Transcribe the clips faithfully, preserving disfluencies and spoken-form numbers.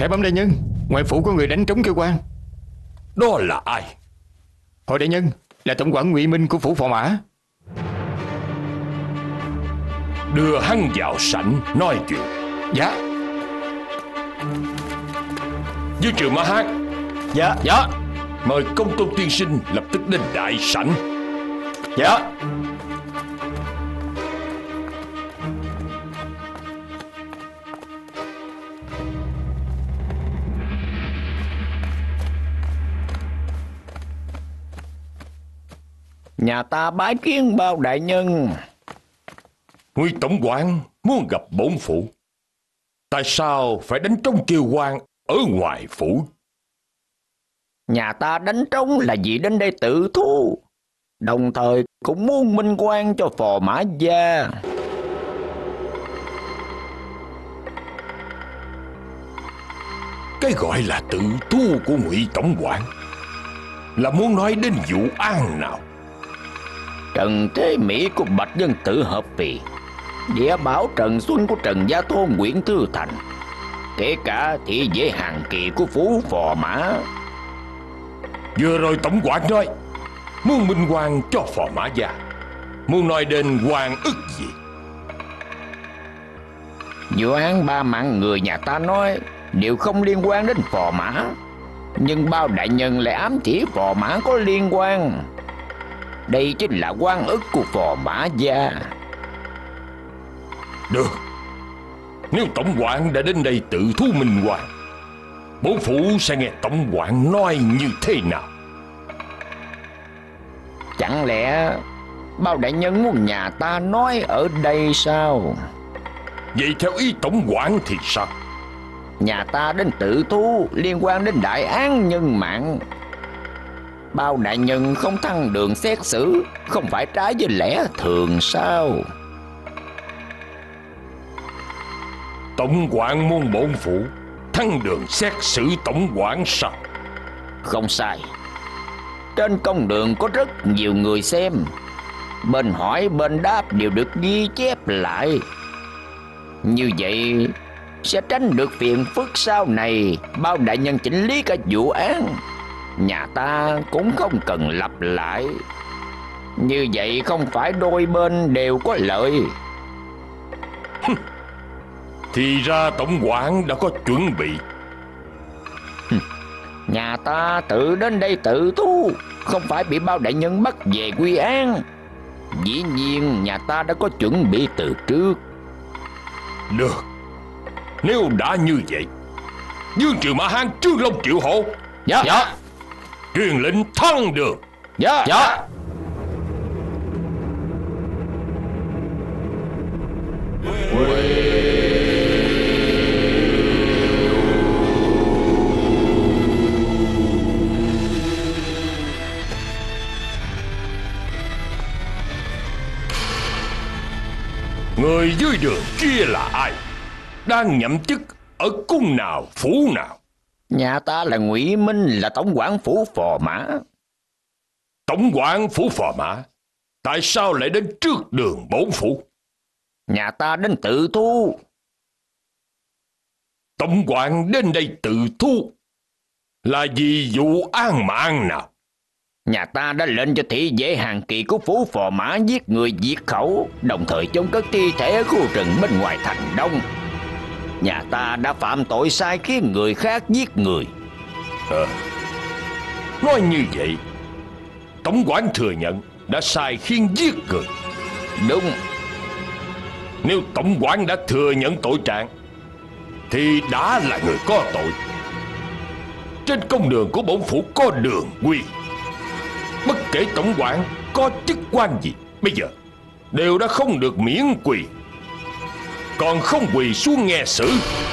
Khải bẩm đại nhân, ngoài phủ có người đánh trống kêu quan. Đó là ai? Hồi đại nhân, là tổng quản Ngụy Minh của phủ Phò Mã. Đưa hắn vào sảnh nói chuyện. Dạ. Dương Trường Mã Hán. Dạ. Dạ. Mời công tôn tiên sinh lập tức đến đại sảnh. Dạ. Nhà ta bái kiến bao đại nhân. Ngụy tổng quản muốn gặp bổn phủ. Tại sao phải đánh trống kêu quan ở ngoài phủ? Nhà ta đánh trống là vì đến đây tự thu, đồng thời cũng muốn minh oan cho Phò Mã gia. Cái gọi là tự thu của Ngụy tổng quản là muốn nói đến vụ án nào? Trần Thế Mỹ của Bạch Dân Tự Hợp Vì, Địa Bảo Trần Xuân của Trần Gia Thôn Nguyễn Thư Thành, kể cả thị vệ Hàng Kỳ của phủ Phò Mã. Vừa rồi tổng quản nói muốn minh oan cho Phò Mã gia, muốn nói đến oan ức gì? Vụ án ba mạng người nhà ta nói đều không liên quan đến Phò Mã, nhưng bao đại nhân lại ám chỉ Phò Mã có liên quan. Đây chính là oan ức của Phò Mã gia. Được, nếu tổng quản đã đến đây tự thu minh oan, bổn phủ sẽ nghe tổng quản nói như thế nào. Chẳng lẽ bao đại nhân muốn nhà ta nói ở đây sao? Vậy theo ý tổng quản thì sao? Nhà ta đến tự thu liên quan đến đại án nhân mạng. Bao đại nhân không thăng đường xét xử, không phải trái với lẽ thường sao? Tổng quản muốn bổn phủ thăng đường xét xử tổng quản sao? Không sai. Trên công đường có rất nhiều người xem, bên hỏi bên đáp đều được ghi chép lại. Như vậy sẽ tránh được phiền phức sau này bao đại nhân chỉnh lý cả vụ án. Nhà ta cũng không cần lặp lại. Như vậy không phải đôi bên đều có lợi. Thì ra tổng quản đã có chuẩn bị. Nhà ta tự đến đây tự thu, không phải bị bao đại nhân bắt về quy án. Dĩ nhiên nhà ta đã có chuẩn bị từ trước. Được, nếu đã như vậy, Dương Trường Mã Hán, Trương Long Triệu Hộ. Dạ. Dạ. Truyền lệnh thăng đường. Dạ. Dạ. Người dưới đường kia là ai? Đang nhậm chức ở cung nào, phủ nào? Nhà ta là Ngụy Minh, là tổng quản phủ Phò Mã. Tổng quản phủ Phò Mã, tại sao lại đến trước đường bổn phủ? Nhà ta đến tự thu. Tổng quản đến đây tự thu là vì vụ án mạng nào? Nhà ta đã lệnh cho thị vệ Hàng Kỳ của phủ Phò Mã giết người diệt khẩu, đồng thời chôn cất thi thể ở khu rừng bên ngoài thành Đông. Nhà ta đã phạm tội sai khiến người khác giết người. À, nói như vậy, tổng quản thừa nhận đã sai khiến giết người. Đúng. Nếu tổng quản đã thừa nhận tội trạng thì đã là người có tội. Trên công đường của bổn phủ có đường quy. Bất kể tổng quản có chức quan gì, bây giờ đều đã không được miễn quỳ, còn không quỳ xuống nghe xử.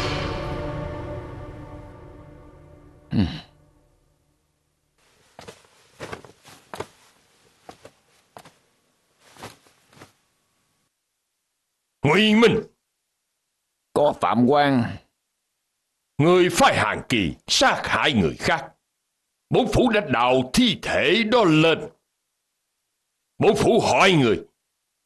Ừ. Ngụy Minh, có phạm quan. người phái Hàng Kỳ sát hại người khác, bổn phủ đã đào thi thể đó lên. Bổn phủ hỏi người,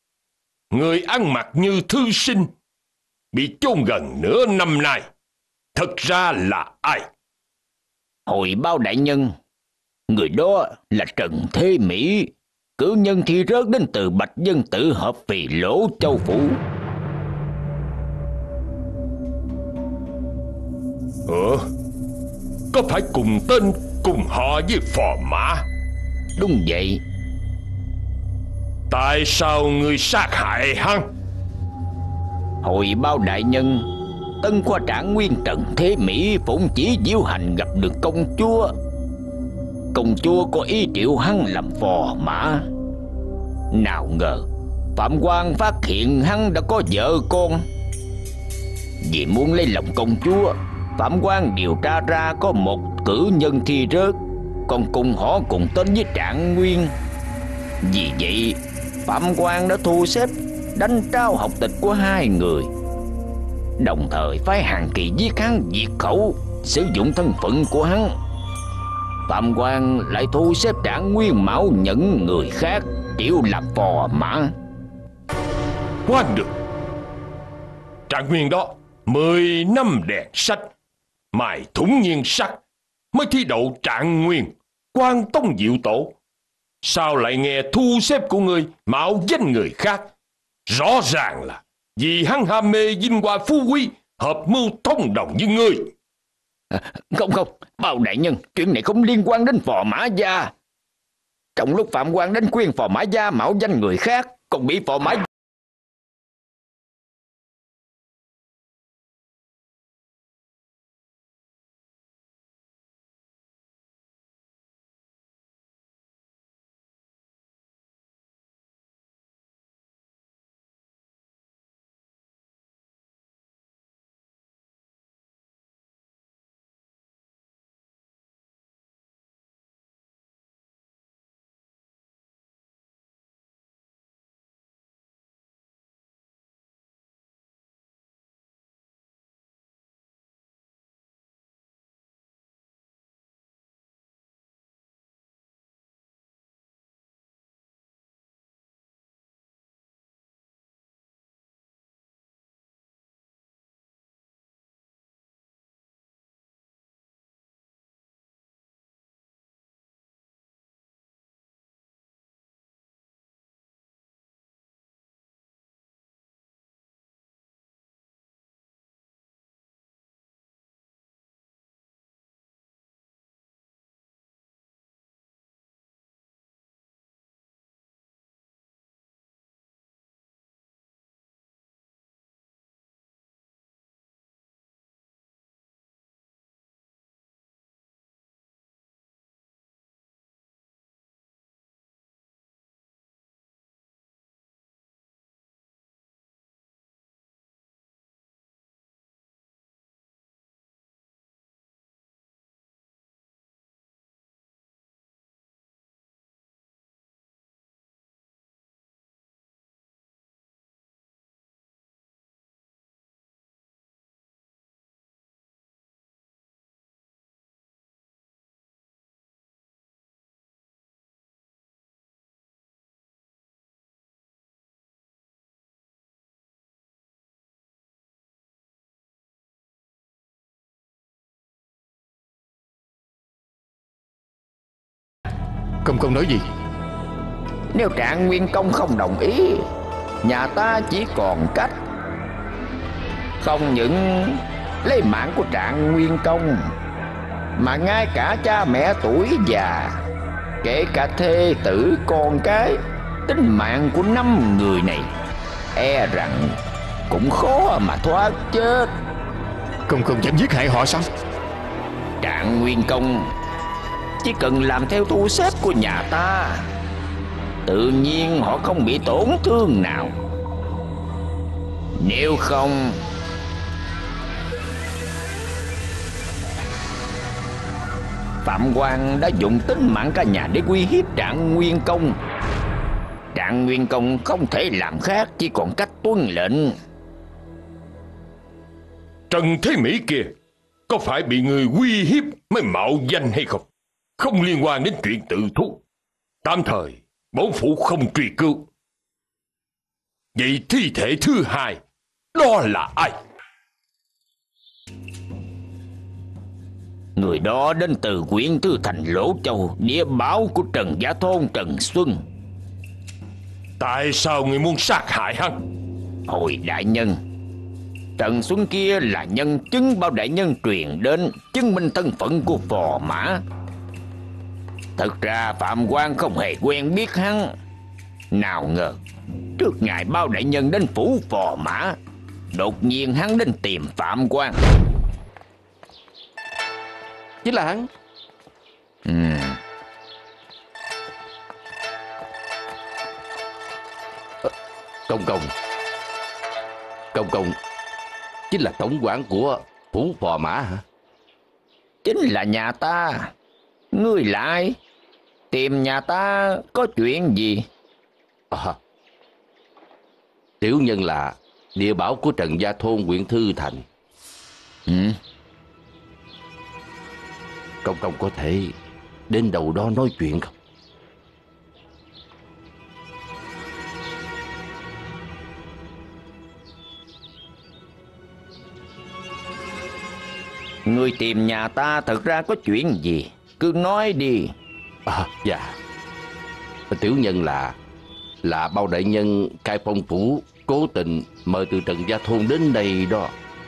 người ăn mặc như thư sinh, bị chôn gần nửa năm nay, thật ra là ai? Hồi báo đại nhân, người đó là Trần Thế Mỹ, cử nhân thi rớt đến từ Bạch Dân Tự Hợp vì Lỗ Châu Phủ. Ờ, có phải cùng tên cùng họ với Phò Mã? Đúng vậy. Tại sao ngươi sát hại hắn? Hồi báo đại nhân, Tân khoa trạng nguyên Trần Thế Mỹ phụng chỉ diễu hành gặp được công chúa. Công chúa có ý triệu hắn làm phò mã. Nào ngờ Phạm Quan phát hiện hắn đã có vợ con. Vì muốn lấy lòng công chúa, Phạm Quan điều tra ra có một cử nhân thi rớt, còn cùng họ cùng tên với Trạng Nguyên. Vì vậy Phạm Quan đã thu xếp đánh trao học tịch của hai người, đồng thời phái Hàn Kỳ giết hắn diệt khẩu, sử dụng thân phận của hắn. Phạm Quan lại thu xếp Trạng Nguyên mạo nhận người khác triệu làm phò mã. Khoan được, Trạng Nguyên đó mười năm đèn sách, mài thủng nhiên sắc, mới thi đậu Trạng Nguyên, quan tông diệu tổ. Sao lại nghe thu xếp của ngươi mạo danh người khác? Rõ ràng là vì hắn ham mê vinh hoa phú quý, hợp mưu thông đồng với ngươi. À, không không, bao đại nhân, chuyện này không liên quan đến Phò Mã Gia. Trong lúc Phạm Quan đến khuyên Phò Mã Gia mạo danh người khác, còn bị Phò Mã Công công nói gì? Nếu Trạng Nguyên công không đồng ý, nhà ta chỉ còn cách không những lấy mạng của Trạng Nguyên công, mà ngay cả cha mẹ tuổi già, kể cả thê tử con cái, tính mạng của năm người này e rằng cũng khó mà thoát chết. Công công dám giết hại họ sao? Trạng Nguyên công chỉ cần làm theo thu xếp của nhà ta, tự nhiên họ không bị tổn thương nào. Nếu không, Phạm Quan đã dùng tính mạng cả nhà để uy hiếp Trạng Nguyên công. Trạng Nguyên công không thể làm khác, chỉ còn cách tuân lệnh. Trần Thế Mỹ kia có phải bị người uy hiếp mới mạo danh hay không? Không liên quan đến chuyện tự thú. Tạm thời bổn phủ không truy cứu. Vậy thi thể thứ hai đó là ai? Người đó đến từ huyện Thư Thành Lỗ Châu, địa bảo của Trần Gia Thôn Trần Xuân. Tại sao ngươi muốn sát hại hắn? Hồi đại nhân, Trần Xuân kia là nhân chứng bao đại nhân truyền đến, chứng minh thân phận của Phò Mã. Thật ra Phạm Quan không hề quen biết hắn. Nào ngờ trước ngày bao đại nhân đến phủ Phò Mã, đột nhiên hắn đến tìm Phạm Quan. Chính là hắn. Ừ. Công công Công công chính là tổng quản của phủ Phò Mã hả? Chính là nhà ta. Ngươi là ai? Tìm nhà ta có chuyện gì? À, tiểu nhân là địa bảo của Trần Gia Thôn huyện Thư Thành. Ừ. Công công có thể đến đầu đó nói chuyện không? Ngươi tìm nhà ta thật ra có chuyện gì? Cứ nói đi. À, dạ. Tiểu nhân là Là bao đại nhân Cai Phong phủ cố tình mời từ Trần Gia Thôn đến đây đó.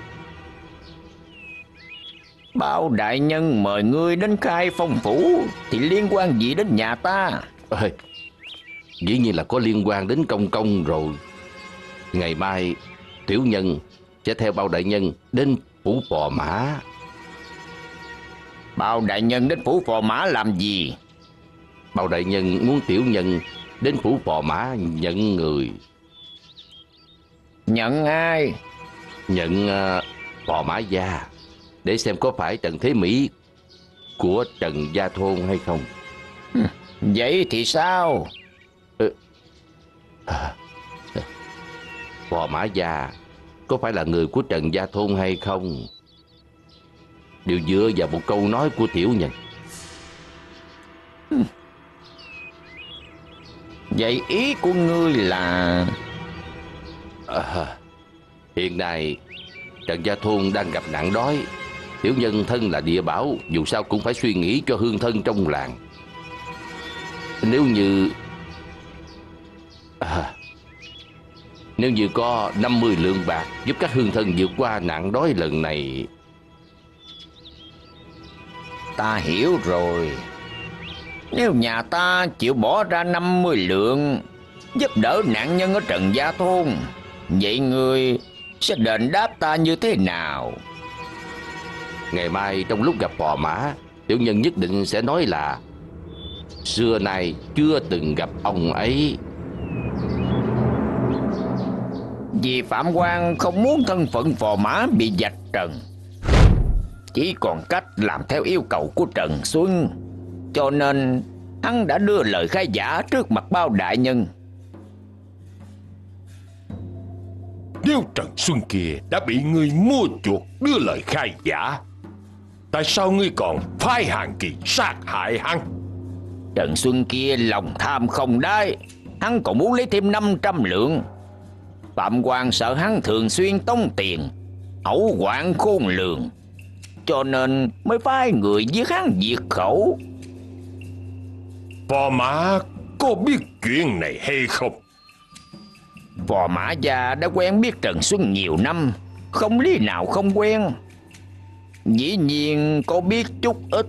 Bao đại nhân mời ngươi đến Khai Phong phủ thì liên quan gì đến nhà ta? Ê, dĩ nhiên là có liên quan đến công công rồi. Ngày mai tiểu nhân sẽ theo bao đại nhân đến phủ Phò Mã. Bao đại nhân đến phủ Phò Mã làm gì? Bao đại nhân muốn tiểu nhân đến phủ Phò Mã nhận người. Nhận ai? Nhận uh, Phò Mã Gia, để xem có phải Trần Thế Mỹ của Trần Gia Thôn hay không. Vậy thì sao? Ừ. À, Phò Mã Gia có phải là người của Trần Gia Thôn hay không đều dựa vào một câu nói của tiểu nhân. Vậy ý của ngươi là... À, hiện nay Trần Gia Thôn đang gặp nạn đói. Tiểu nhân thân là địa bảo, dù sao cũng phải suy nghĩ cho hương thân trong làng. Nếu như à, Nếu như có năm mươi lượng bạc giúp các hương thân vượt qua nạn đói lần này. Ta hiểu rồi. Nếu nhà ta chịu bỏ ra năm mươi lượng giúp đỡ nạn nhân ở Trần Gia Thôn, vậy ngươi sẽ đền đáp ta như thế nào? Ngày mai trong lúc gặp Phò Mã, tiểu nhân nhất định sẽ nói là xưa nay chưa từng gặp ông ấy. Vì Phạm Quan không muốn thân phận Phò Mã bị vạch trần, chỉ còn cách làm theo yêu cầu của Trần Xuân, cho nên hắn đã đưa lời khai giả trước mặt bao đại nhân. Nếu Trần Xuân kia đã bị ngươi mua chuộc đưa lời khai giả, tại sao ngươi còn phái Hàn Kỳ sát hại hắn? Trần Xuân kia lòng tham không đáy, hắn còn muốn lấy thêm năm trăm lượng. Phạm Quan sợ hắn thường xuyên tống tiền, hậu hoạn khôn lường, cho nên mới phái người giết hắn diệt khẩu. Phò Mã có biết chuyện này hay không? Phò Mã Gia đã quen biết Trần Xuân nhiều năm, không lý nào không quen. Dĩ nhiên có biết chút ít.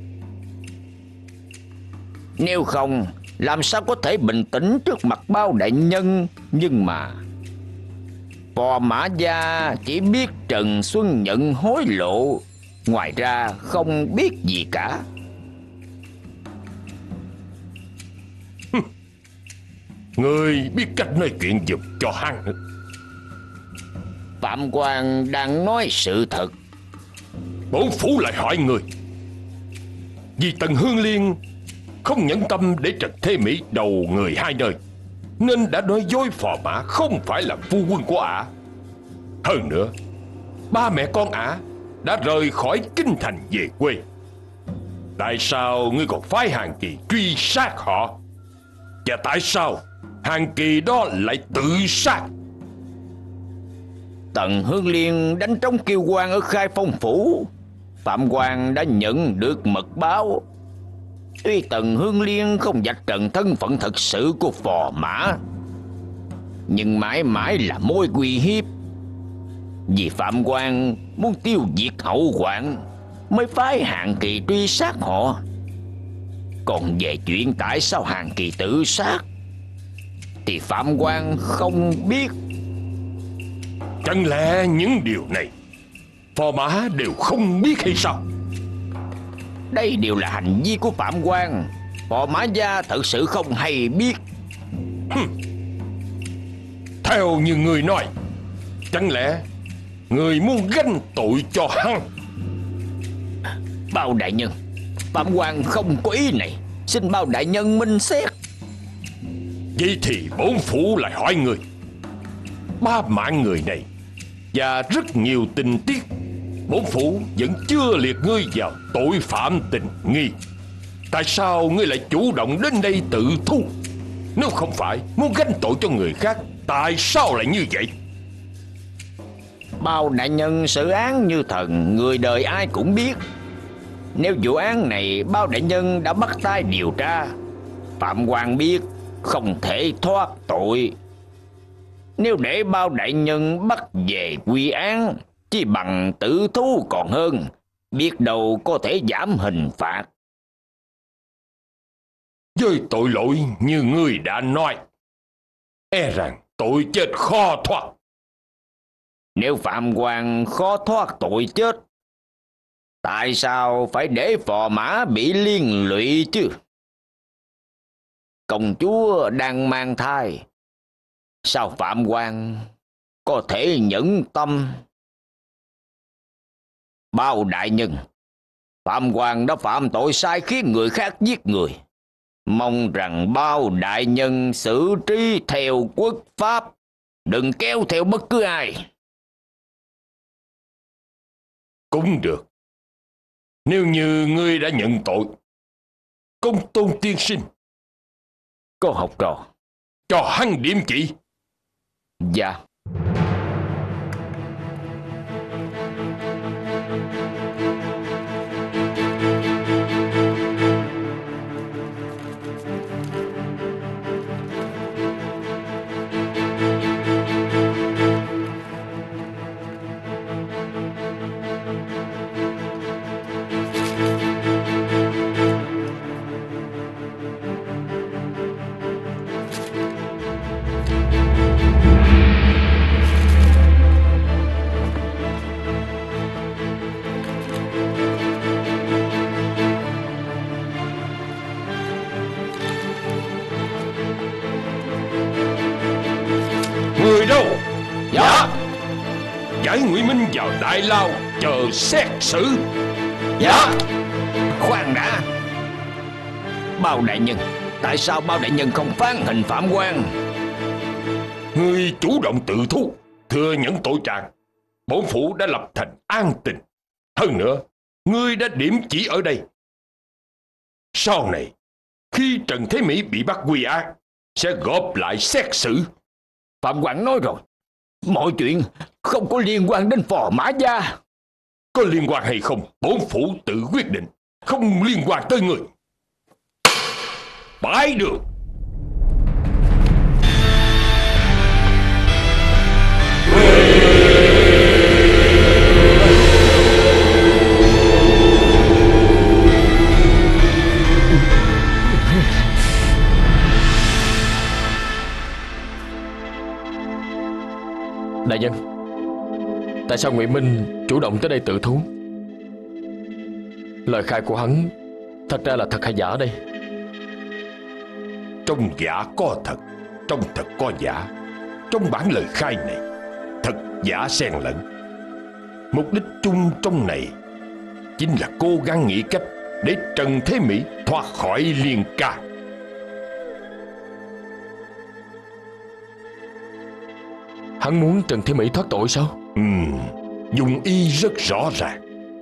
Nếu không, làm sao có thể bình tĩnh trước mặt bao đại nhân. Nhưng mà Phò Mã Gia chỉ biết Trần Xuân nhận hối lộ, ngoài ra không biết gì cả. Ngươi biết cách nói chuyện giùm cho hắn. Phạm Quan đang nói sự thật. Bổn phủ lại hỏi ngươi, vì Tần Hương Liên không nhẫn tâm để Trần Thế Mỹ đầu người hai nơi, nên đã nói dối Phò Mã không phải là phu quân của ả. Hơn nữa, ba mẹ con ả đã rời khỏi kinh thành về quê. Tại sao ngươi còn phái Hàn Kỳ truy sát họ? Và tại sao Hàn Kỳ đó lại tự sát? Tần Hương Liên đánh trống kêu quan ở Khai Phong phủ, Phạm Quang đã nhận được mật báo. Tuy Tần Hương Liên không vạch trần thân phận thật sự của Phò Mã, nhưng mãi mãi là mối uy hiếp. Vì Phạm Quang muốn tiêu diệt Hậu Hoạn mới phái Hàn Kỳ truy sát họ. Còn về chuyện tại sao Hàn Kỳ tự sát thì Phạm Quang không biết. Chẳng lẽ những điều này Phò Mã đều không biết hay sao? Đây đều là hành vi của Phạm Quang. Phò Mã gia thật sự không hay biết. Hừm. Theo như người nói, chẳng lẽ người muốn gánh tội cho hắn? Bao đại nhân, Phạm Quang không có ý này, xin bao đại nhân minh xét. Vậy thì bổn phủ lại hỏi người, ba mạng người này và rất nhiều tình tiết, bổn phủ vẫn chưa liệt ngươi vào tội phạm tình nghi. Tại sao ngươi lại chủ động đến đây tự thu? Nếu không phải muốn gánh tội cho người khác, tại sao lại như vậy? Bao đại nhân xử án như thần, người đời ai cũng biết. Nếu vụ án này bao đại nhân đã bắt tay điều tra, Phạm Quang biết không thể thoát tội. Nếu để bao đại nhân bắt về quy án, chỉ bằng tử thú còn hơn, biết đâu có thể giảm hình phạt. Với tội lỗi như ngươi đã nói, e rằng tội chết khó thoát. Nếu Phạm Quang khó thoát tội chết, tại sao phải để Phò Mã bị liên lụy chứ? Công chúa đang mang thai, sao Phạm Quang có thể nhẫn tâm? Bao đại nhân, Phạm Quang đã phạm tội sai khiến người khác giết người. Mong rằng bao đại nhân xử trí theo quốc pháp, đừng kéo theo bất cứ ai. Cũng được. Nếu như ngươi đã nhận tội, Công Tôn tiên sinh, Có học trò, cho hắn điểm chỉ. dạ. Người đâu? Dạ. Giải Ngụy Minh vào đại lao chờ xét xử. Dạ. Khoan đã. Bao đại nhân, tại sao bao đại nhân không phán hình Phạm Quang? Ngươi chủ động tự thú, thừa nhận tội trạng. Bổn phủ đã lập thành an tình. Hơn nữa, ngươi đã điểm chỉ ở đây. Sau này, khi Trần Thế Mỹ bị bắt quy án, sẽ gộp lại xét xử. Phạm Quang nói rồi, mọi chuyện không có liên quan đến Phò Mã gia. Có liên quan hay không, bổn phủ tự quyết định, không liên quan tới người. Bãi đường. Đại nhân, tại sao Ngụy Minh chủ động tới đây tự thú? Lời khai của hắn thật ra là thật hay giả đây? Trong giả có thật, trong thật có giả. Trong bản lời khai này, thật giả xen lẫn. Mục đích chung trong này chính là cố gắng nghĩ cách để Trần Thế Mỹ thoát khỏi liên can. Hắn muốn Trần Thế Mỹ thoát tội sao? Ừm, dùng ý rất rõ ràng.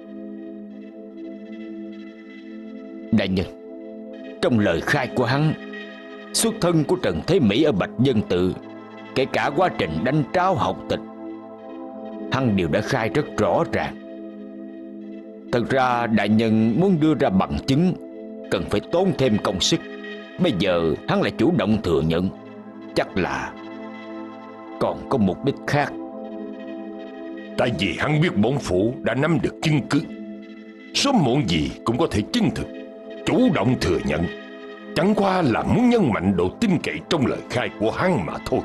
Đại nhân, trong lời khai của hắn, xuất thân của Trần Thế Mỹ ở Bạch Dân Tự, kể cả quá trình đánh tráo học tịch, hắn đều đã khai rất rõ ràng. Thật ra đại nhân muốn đưa ra bằng chứng cần phải tốn thêm công sức. Bây giờ hắn lại chủ động thừa nhận, chắc là còn có mục đích khác. Tại vì hắn biết bổn phủ đã nắm được chứng cứ, sớm muộn gì cũng có thể chứng thực. Chủ động thừa nhận chẳng qua là muốn nhấn mạnh độ tin cậy trong lời khai của hắn mà thôi.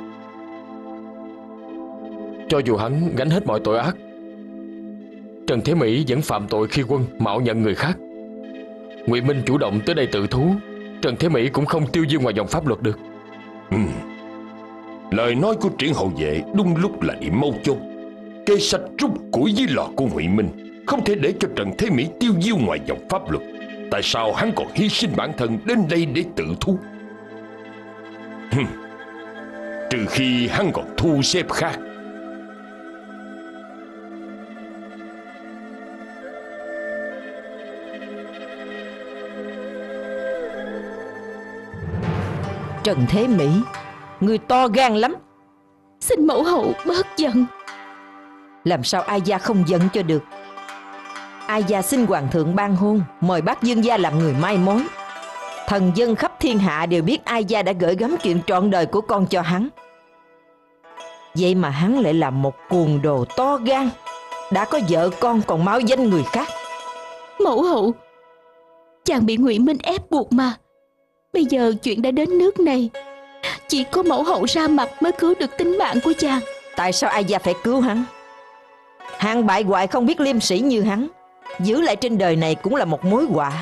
Cho dù hắn gánh hết mọi tội ác, Trần Thế Mỹ vẫn phạm tội khi quân mạo nhận người khác. Ngụy Minh chủ động tới đây tự thú, Trần Thế Mỹ cũng không tiêu diêu ngoài vòng pháp luật được. Ừ. Lời nói của Triển hậu vệ đúng lúc là điểm mấu chốt. Kê sạch rút củi dưới lò của Ngụy Minh, không thể để cho Trần Thế Mỹ tiêu diêu ngoài vòng pháp luật. Tại sao hắn còn hy sinh bản thân đến đây để tự thú? Hừm. Trừ khi hắn còn thu xếp khác. Trần Thế Mỹ, người to gan lắm. Xin mẫu hậu bớt giận. Làm sao Ai Gia không giận cho được? Ai Gia xin hoàng thượng ban hôn, mời bác Dương gia làm người mai mối. Thần dân khắp thiên hạ đều biết Ai Gia đã gửi gắm chuyện trọn đời của con cho hắn. Vậy mà hắn lại làm một cuồng đồ to gan, đã có vợ con còn máu danh người khác. Mẫu hậu, chàng bị Ngụy Minh ép buộc mà. Bây giờ chuyện đã đến nước này, chỉ có mẫu hậu ra mặt mới cứu được tính mạng của chàng. Tại sao Ai Gia phải cứu hắn? Hạng bại hoại không biết liêm sĩ như hắn, giữ lại trên đời này cũng là một mối họa.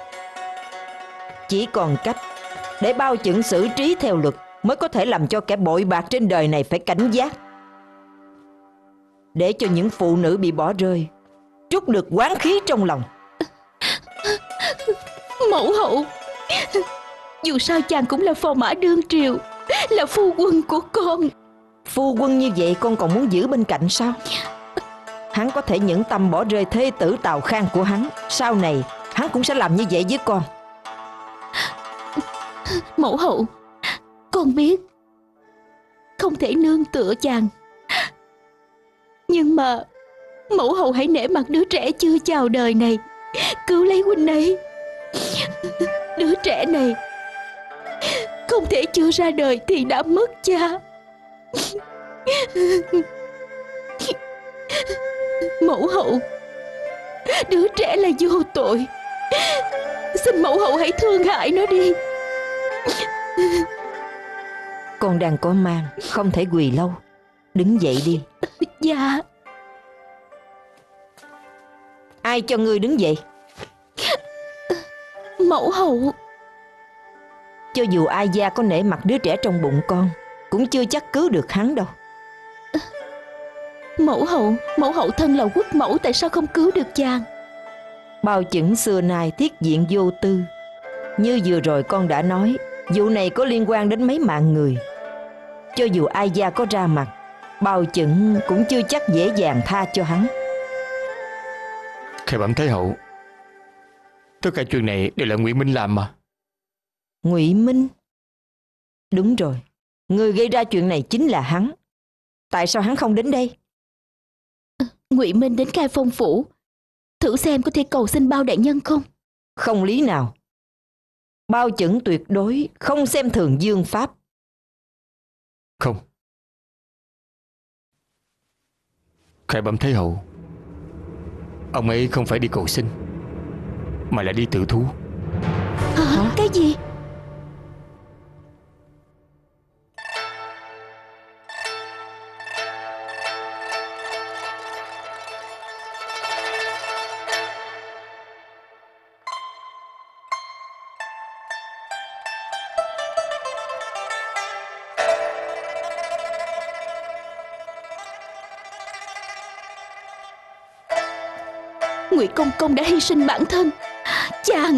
Chỉ còn cách để bao chững xử trí theo luật mới có thể làm cho kẻ bội bạc trên đời này phải cảnh giác, để cho những phụ nữ bị bỏ rơi trút được oán khí trong lòng. Mẫu hậu, dù sao chàng cũng là phò mã đương triều, là phu quân của con. Phu quân như vậy con còn muốn giữ bên cạnh sao? Hắn có thể nhẫn tâm bỏ rơi thê tử Tào Khang của hắn, sau này hắn cũng sẽ làm như vậy với con. Mẫu hậu, con biết không thể nương tựa chàng, nhưng mà mẫu hậu hãy nể mặt đứa trẻ chưa chào đời này, cứu lấy huynh ấy. Đứa trẻ này không thể chưa ra đời thì đã mất cha. Mẫu hậu, đứa trẻ là vô tội, xin mẫu hậu hãy thương hại nó đi. Con đang có mang, không thể quỳ lâu, đứng dậy đi. Dạ. Ai cho ngươi đứng dậy? Mẫu hậu. Cho dù Ai Gia có nể mặt đứa trẻ trong bụng con, cũng chưa chắc cứu được hắn đâu. Mẫu hậu, mẫu hậu thân là quốc mẫu, tại sao không cứu được chàng? Bao chững xưa nay thiết diện vô tư. Như vừa rồi con đã nói, vụ này có liên quan đến mấy mạng người. Cho dù Ai Gia có ra mặt, Bao chững cũng chưa chắc dễ dàng tha cho hắn. Khải bẩm Thái hậu, tất cả chuyện này đều là Ngụy Minh làm mà. Ngụy Minh? Đúng rồi, người gây ra chuyện này chính là hắn. Tại sao hắn không đến đây? Ngụy Minh đến Khai Phong phủ, thử xem có thể cầu xin Bao đại nhân không? Không lý nào. Bao chững tuyệt đối không xem thường Dương pháp. Không. Khải bẩm Thái hậu, ông ấy không phải đi cầu xin, mà là đi tự thú. Hả? Hả? Cái gì? Ngụy công công đã hy sinh bản thân. Chàng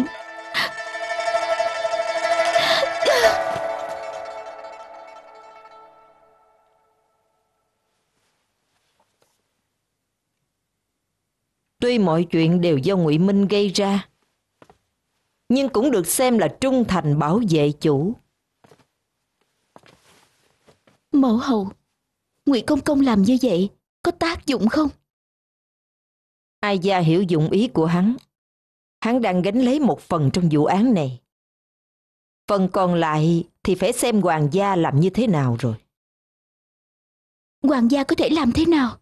Tuy mọi chuyện đều do Ngụy Minh gây ra, nhưng cũng được xem là trung thành bảo vệ chủ. Mẫu hậu, Ngụy công công làm như vậy có tác dụng không? Ai gia hiểu dụng ý của hắn. Hắn đang gánh lấy một phần trong vụ án này. Phần còn lại thì phải xem hoàng gia làm như thế nào rồi. Hoàng gia có thể làm thế nào?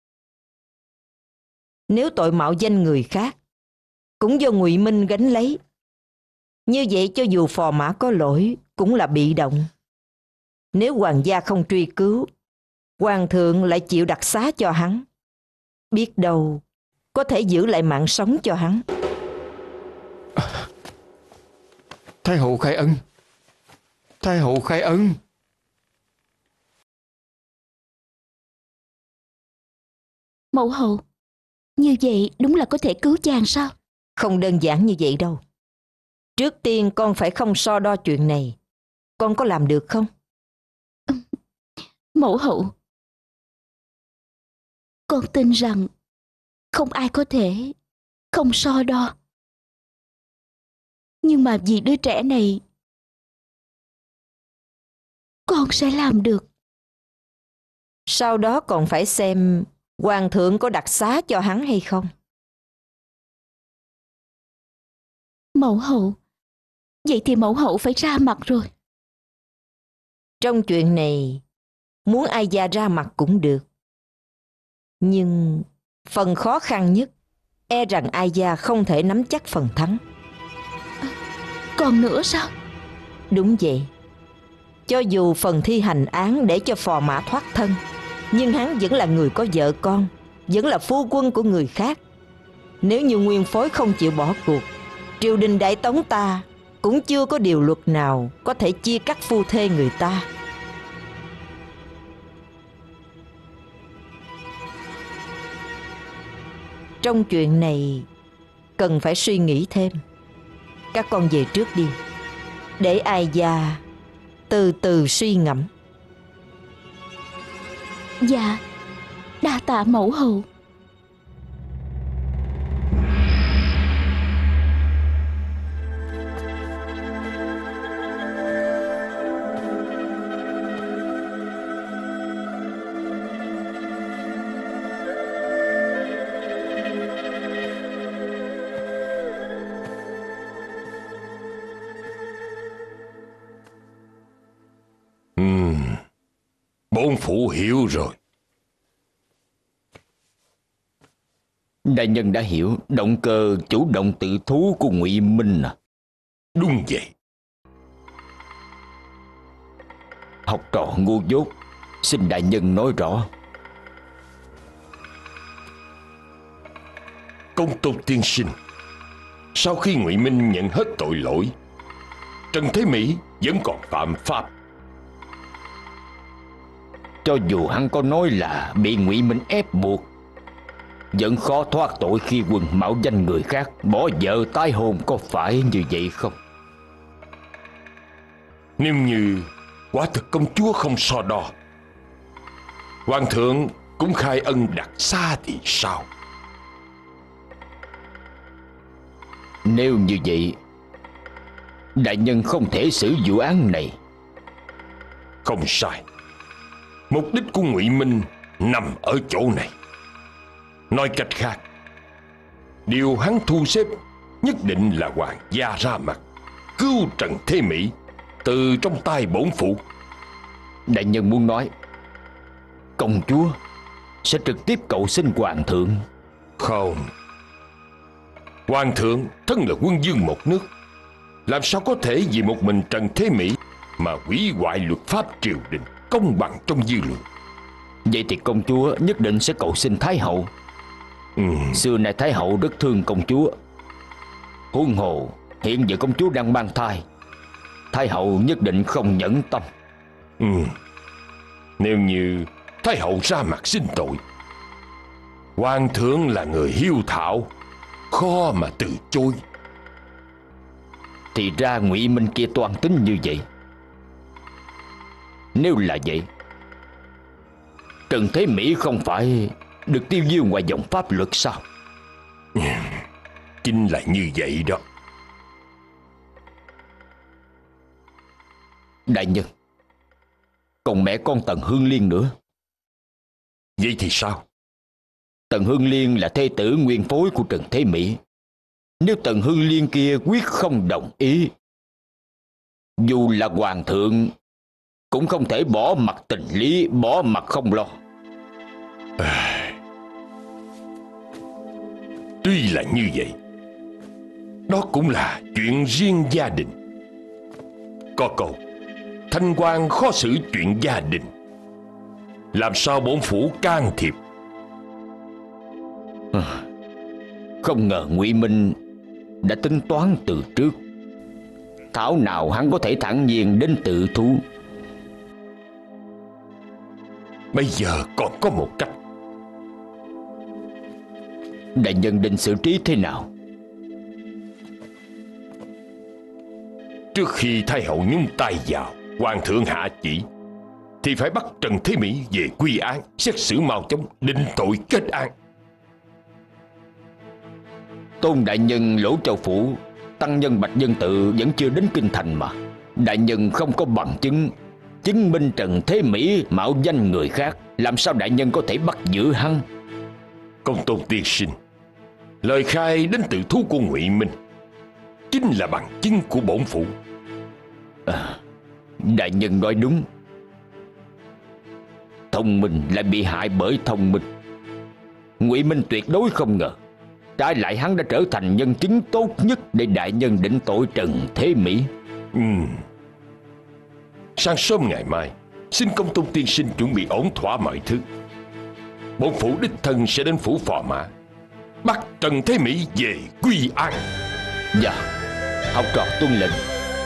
Nếu tội mạo danh người khác cũng do Ngụy Minh gánh lấy, như vậy cho dù phò mã có lỗi cũng là bị động. Nếu hoàng gia không truy cứu, hoàng thượng lại chịu đặc xá cho hắn, biết đâu có thể giữ lại mạng sống cho hắn. Thái hậu khai ân. Thái hậu khai ân. Mẫu hậu, như vậy đúng là có thể cứu chàng sao? Không đơn giản như vậy đâu. Trước tiên con phải không so đo chuyện này. Con có làm được không? Mẫu hậu, con tin rằng không ai có thể không so đo. Nhưng mà vì đứa trẻ này, con sẽ làm được. Sau đó còn phải xem hoàng thượng có đặc xá cho hắn hay không. Mẫu hậu, vậy thì mẫu hậu phải ra mặt rồi. Trong chuyện này, muốn ai gia ra mặt cũng được. Nhưng phần khó khăn nhất, e rằng ai gia không thể nắm chắc phần thắng. Còn nữa sao? Đúng vậy. Cho dù phần thi hành án để cho phò mã thoát thân, nhưng hắn vẫn là người có vợ con, vẫn là phu quân của người khác. Nếu như nguyên phối không chịu bỏ cuộc, triều đình Đại Tống ta cũng chưa có điều luật nào có thể chia cắt phu thê người ta. Trong chuyện này cần phải suy nghĩ thêm. Các con về trước đi, để ai gia từ từ suy ngẫm. Dạ, đa tạ mẫu hậu. Bổn phụ hiểu rồi. Đại nhân đã hiểu động cơ chủ động tự thú của Ngụy Minh à? Đúng vậy. Học trò ngu dốt, xin đại nhân nói rõ. Công tôn tiên sinh, sau khi Ngụy Minh nhận hết tội lỗi, Trần Thế Mỹ vẫn còn phạm pháp. Cho dù hắn có nói là bị Ngụy Minh ép buộc, vẫn khó thoát tội khi quân mạo danh người khác, bỏ vợ tái hôn, có phải như vậy không? Nếu như quả thực công chúa không so đo, hoàng thượng cũng khai ân đặc xá thì sao? Nếu như vậy, đại nhân không thể xử vụ án này. Không sai. Mục đích của Ngụy Minh nằm ở chỗ này. Nói cách khác, điều hắn thu xếp nhất định là hoàng gia ra mặt cứu Trần Thế Mỹ từ trong tay bổn phụ. Đại nhân muốn nói công chúa sẽ trực tiếp cầu xin hoàng thượng? Không. Hoàng thượng thân là quân vương một nước, làm sao có thể vì một mình Trần Thế Mỹ mà hủy hoại luật pháp triều đình công bằng trong dư luận. Vậy thì công chúa nhất định sẽ cầu xin Thái hậu. ừ. Xưa nay Thái hậu rất thương công chúa. Huống hồ hiện giờ công chúa đang mang thai, Thái hậu nhất định không nhẫn tâm. ừ. Nếu như Thái hậu ra mặt xin tội, hoàng thượng là người hiếu thảo, khó mà từ chối. Thì ra Ngụy Minh kia toan tính như vậy. Nếu là vậy, Trần Thế Mỹ không phải được tiêu diêu ngoài vòng pháp luật sao? Chính là như vậy đó. Đại nhân, còn mẹ con Tần Hương Liên nữa. Vậy thì sao? Tần Hương Liên là thê tử nguyên phối của Trần Thế Mỹ. Nếu Tần Hương Liên kia quyết không đồng ý, dù là hoàng thượng cũng không thể bỏ mặt tình lý, bỏ mặt không lo. À, tuy là như vậy, đó cũng là chuyện riêng gia đình. Có câu thanh quan khó xử chuyện gia đình, làm sao bổn phủ can thiệp. À, không ngờ Ngụy Minh đã tính toán từ trước. Thảo nào hắn có thể thản nhiên đến tự thú. Bây giờ còn có một cách. Đại nhân định xử trí thế nào? Trước khi Thái hậu nhúng tay vào, hoàng thượng hạ chỉ, thì phải bắt Trần Thế Mỹ về quy án, xét xử mau chóng, định tội kết án. Tôn đại nhân Lỗ Châu phủ, tăng nhân Bạch Dân Tự vẫn chưa đến kinh thành mà. Đại nhân không có bằng chứng chứng minh Trần Thế Mỹ mạo danh người khác, làm sao đại nhân có thể bắt giữ hắn? Công tôn tiên sinh, lời khai đến tự thú của Ngụy Minh chính là bằng chứng của bổn phủ. À, đại nhân nói đúng. Thông minh lại bị hại bởi thông minh. Ngụy Minh tuyệt đối không ngờ, trái lại hắn đã trở thành nhân chứng tốt nhất để đại nhân định tội Trần Thế Mỹ. Ừ. Sáng sớm ngày mai, xin công tôn tiên sinh chuẩn bị ổn thỏa mọi thứ. Bổn phủ đích thân sẽ đến phủ Phò Mã, bắt Trần Thế Mỹ về quy án. Dạ, học trò tuân lệnh.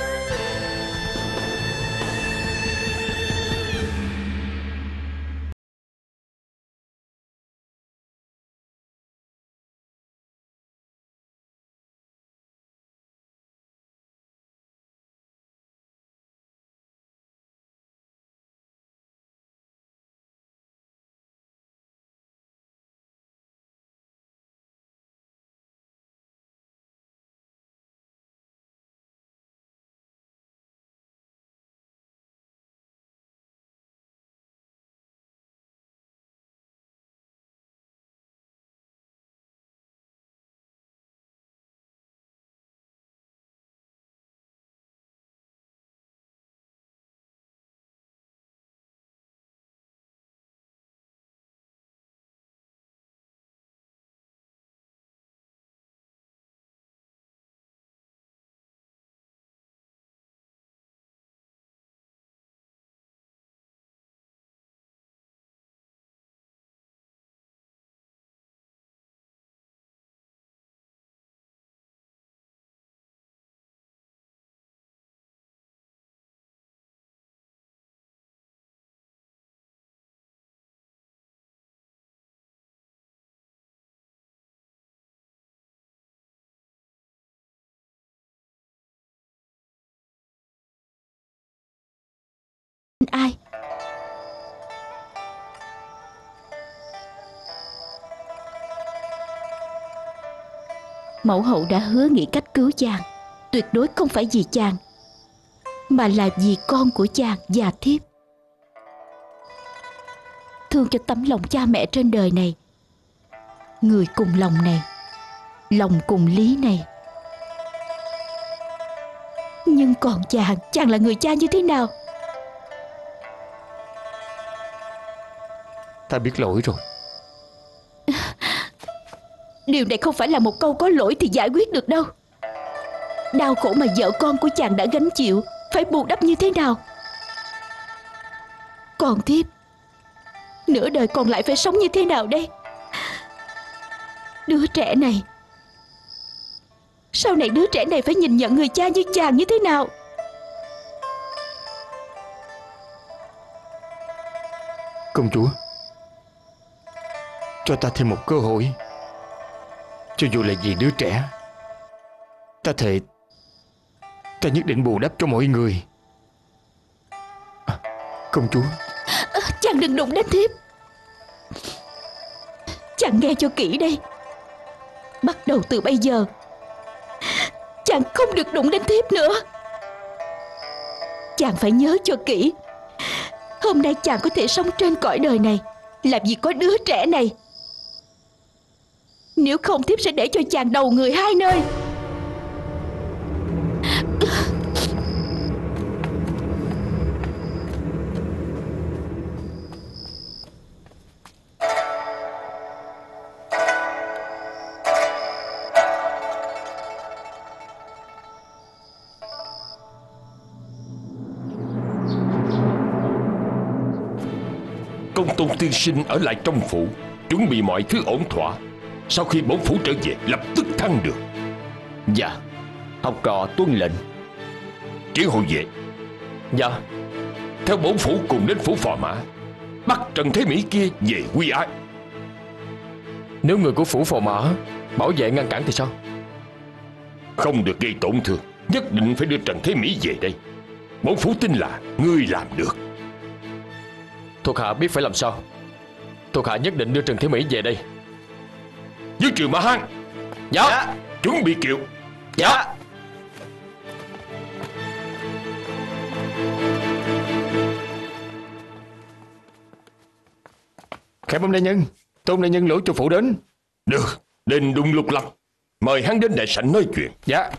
Ai? Mẫu hậu đã hứa nghĩ cách cứu chàng, tuyệt đối không phải vì chàng, mà là vì con của chàng và thiếp. Thương cho tấm lòng cha mẹ trên đời này, người cùng lòng này, lòng cùng lý này. Nhưng còn chàng, chàng là người cha như thế nào? Ta biết lỗi rồi. Điều này không phải là một câu có lỗi thì giải quyết được đâu. Đau khổ mà vợ con của chàng đã gánh chịu, phải bù đắp như thế nào? Còn thiếp, nửa đời còn lại phải sống như thế nào đây? Đứa trẻ này, sau này đứa trẻ này phải nhìn nhận người cha như chàng như thế nào? Công chúa, cho ta thêm một cơ hội. Cho dù là vì đứa trẻ, ta thề ta nhất định bù đắp cho mọi người. À, công chúa. À, chàng đừng đụng đến thiếp. Chàng nghe cho kỹ đây. Bắt đầu từ bây giờ, chàng không được đụng đến thiếp nữa. Chàng phải nhớ cho kỹ, hôm nay chàng có thể sống trên cõi đời này là vì có đứa trẻ này. Nếu không thiếp sẽ để cho chàng đầu người hai nơi. Công tôn tiên sinh ở lại trong phủ, chuẩn bị mọi thứ ổn thỏa. Sau khi bổn phủ trở về, lập tức thăng được. Dạ, học trò tuân lệnh. Triển hộ vệ, Dạ. theo bổn phủ cùng đến phủ phò mã, bắt Trần Thế Mỹ kia về quy ái. Nếu người của phủ phò mã bảo vệ ngăn cản thì sao? Không được gây tổn thương, nhất định phải đưa Trần Thế Mỹ về đây. Bổn phủ tin là ngươi làm được. Thuộc hạ biết phải làm sao. Thuộc hạ nhất định đưa Trần Thế Mỹ về đây. Dưới Triều Mã Hán. Dạ, dạ. Chuẩn bị kiệu. Dạ. Khải Bẩm đại nhân, Tôn đại nhân lỗi cho phủ đến. Được, đền đùng lục lập, mời hắn đến đại sảnh nói chuyện. Dạ.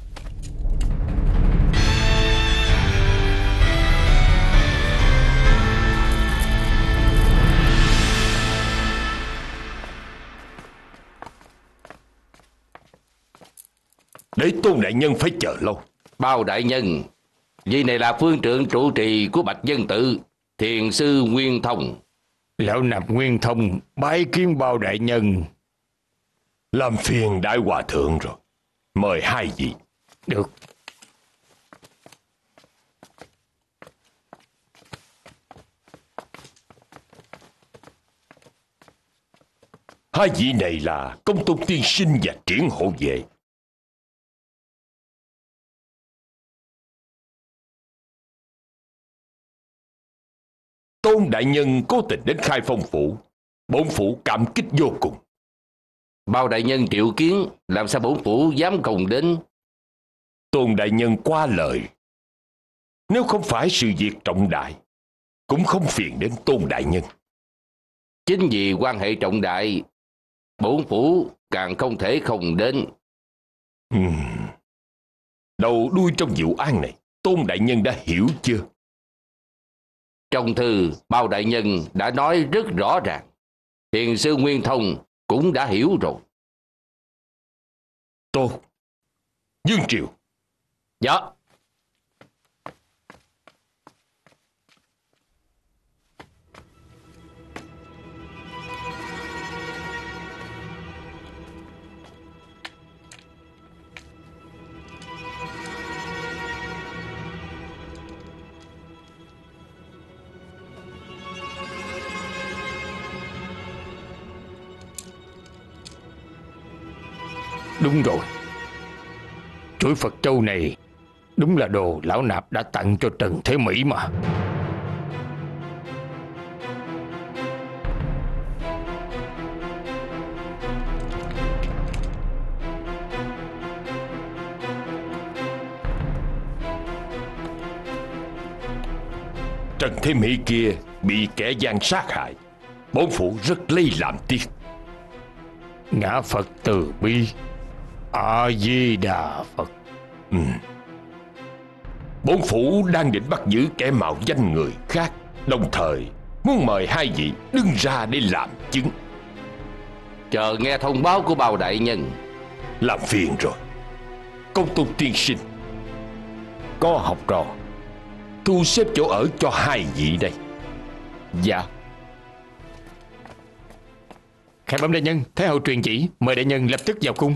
Để Tôn đại nhân phải chờ lâu. Bao đại nhân, vị này là phương trượng trụ trì của Bạch Dân Tự, thiền sư Nguyên Thông. Lão nạp Nguyên Thông bái kiến Bao đại nhân. Làm phiền đại hòa thượng rồi. Mời hai vị. Được. Hai vị này là Công tôn tiên sinh và Triển hộ vệ. Tôn đại nhân cố tình đến Khai Phong phủ, bổn phủ cảm kích vô cùng. Bao đại nhân triệu kiến, làm sao bổn phủ dám không đến? Tôn đại nhân qua lời. Nếu không phải sự việc trọng đại, cũng không phiền đến Tôn đại nhân. Chính vì quan hệ trọng đại, bổn phủ càng không thể không đến. Uhm. Đầu đuôi trong vụ án này, Tôn đại nhân đã hiểu chưa? Trong thư, Bao đại nhân đã nói rất rõ ràng. Thiền sư Nguyên Thông cũng đã hiểu rồi. Tốt. Dương Triều. Dạ. Đúng rồi. Chuỗi Phật Châu này đúng là đồ lão nạp đã tặng cho Trần Thế Mỹ mà. Trần Thế Mỹ kia bị kẻ gian sát hại, bổn phủ rất lấy làm tiếc. Ngã Phật từ bi, A Di Đà Phật. Ừ. Bổn phủ đang định bắt giữ kẻ mạo danh người khác, đồng thời muốn mời hai vị đứng ra để làm chứng. Chờ nghe thông báo của Bao đại nhân. Làm phiền rồi. Công tôn tiên sinh, Có học trò. thu xếp chỗ ở cho hai vị đây. Dạ. Khải Bẩm đại nhân, Thái hậu truyền chỉ, mời đại nhân lập tức vào cung.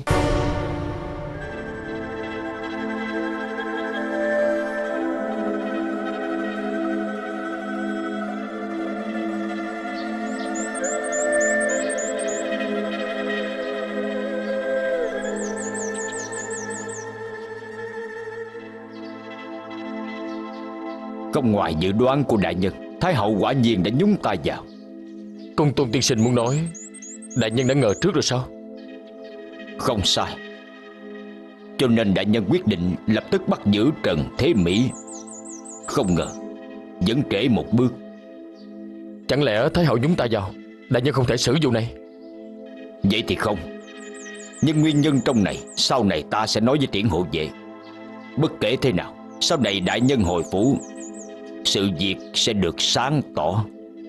Không ngoài dự đoán của đại nhân, Thái hậu quả nhiên đã nhúng tay vào. Công tôn tiên sinh muốn nói đại nhân đã ngờ trước rồi sao? Không sai. Cho nên đại nhân quyết định lập tức bắt giữ Trần Thế Mỹ. Không ngờ vẫn trễ một bước. Chẳng lẽ Thái hậu nhúng tay vào, đại nhân không thể xử vụ này? Vậy thì không. Nhưng nguyên nhân trong này sau này ta sẽ nói với Triển hộ vệ. Bất kể thế nào, sau này đại nhân hồi phủ, sự việc sẽ được sáng tỏ.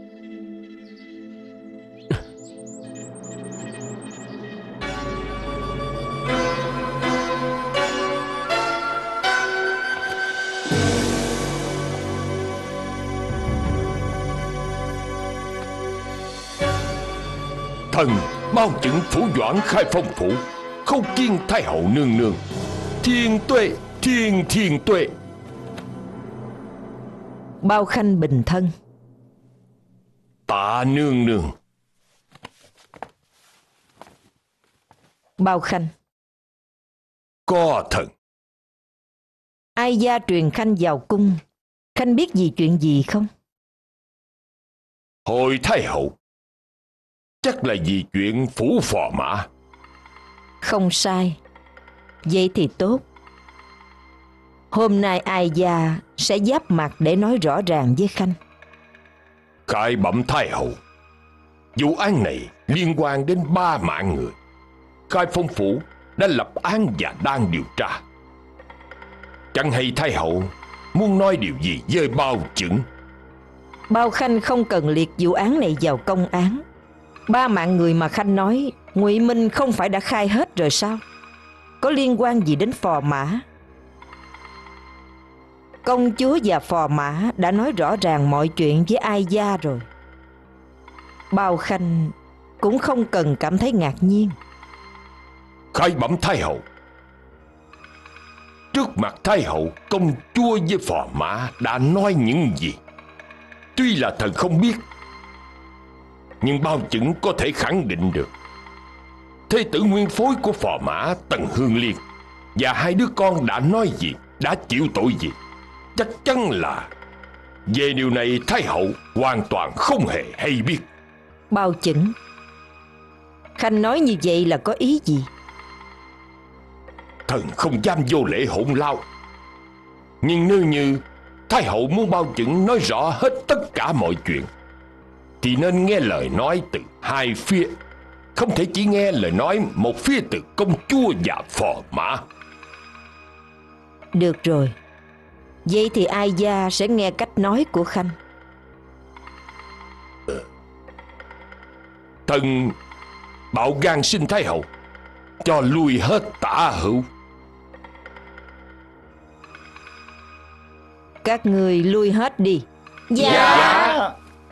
Thần bao chứng phủ doãn Khai Phong phủ, Khâu Kiên Thái hậu nương nương. Thiên tuệ, thiên thiên tuệ. Bao Khanh bình thân. Tạ nương nương. Bao Khanh. Có thần. Ai gia truyền Khanh vào cung, Khanh biết gì chuyện gì không? Hồi Thái hậu, chắc là vì chuyện phủ phò mã. Không sai. Vậy thì tốt. Hôm nay Ai gia sẽ giáp mặt để nói rõ ràng với Khanh. Khải bẩm Thái hậu, vụ án này liên quan đến ba mạng người. Khai Phong phủ đã lập án và đang điều tra. Chẳng hay Thái hậu muốn nói điều gì với Bao Chững? Bao Khanh không cần liệt vụ án này vào công án. Ba mạng người mà Khanh nói, Ngụy Minh không phải đã khai hết rồi sao? Có liên quan gì đến phò mã? Công chúa và phò mã đã nói rõ ràng mọi chuyện với Ai gia rồi. Bao Khanh cũng không cần cảm thấy ngạc nhiên. Khải bẩm Thái hậu, trước mặt Thái hậu, công chúa với phò mã đã nói những gì? Tuy là thần không biết, nhưng Bao Chững có thể khẳng định được. Thế tử nguyên phối của phò mã Tần Hương Liên và hai đứa con đã nói gì, đã chịu tội gì. Chắc chắn là về điều này Thái hậu hoàn toàn không hề hay biết. Bao Chững, Khanh nói như vậy là có ý gì? Thần không dám vô lễ hỗn láo, nhưng nếu như Thái hậu muốn Bao Chững nói rõ hết tất cả mọi chuyện, thì nên nghe lời nói từ hai phía, không thể chỉ nghe lời nói một phía từ công chúa và phò mã. Được rồi. Vậy thì Ai gia sẽ nghe cách nói của Khanh. Thần bạo gan xin Thái hậu cho lui hết tả hữu. Các người lui hết đi. Dạ, dạ.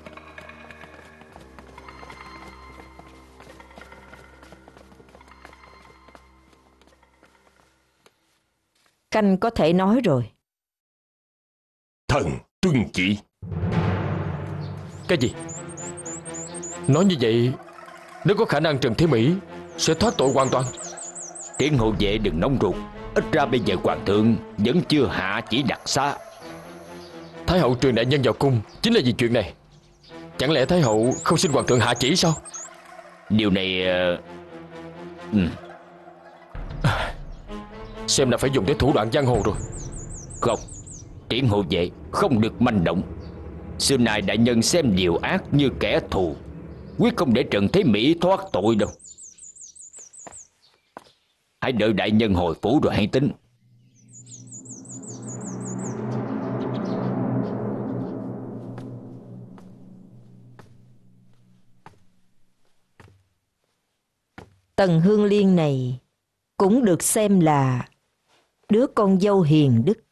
Khanh có thể nói rồi. Thần tuân chỉ. Cái gì? Nói như vậy, nếu có khả năng Trần Thế Mỹ sẽ thoát tội hoàn toàn. Triển hộ vệ đừng nóng ruột. Ít ra bây giờ hoàng thượng vẫn chưa hạ chỉ đặc xá. Thái hậu truyền đại nhân vào cung chính là vì chuyện này. Chẳng lẽ Thái hậu không xin hoàng thượng hạ chỉ sao? Điều này uh... ừ. Xem là phải dùng đến thủ đoạn giang hồ rồi. Không, Triển hộ vệ không được manh động. Xưa nay đại nhân xem điều ác như kẻ thù, quyết không để Trần Thế Mỹ thoát tội đâu. Hãy đợi đại nhân hồi phủ rồi hãy tính. Tần Hương Liên này cũng được xem là đứa con dâu hiền đức.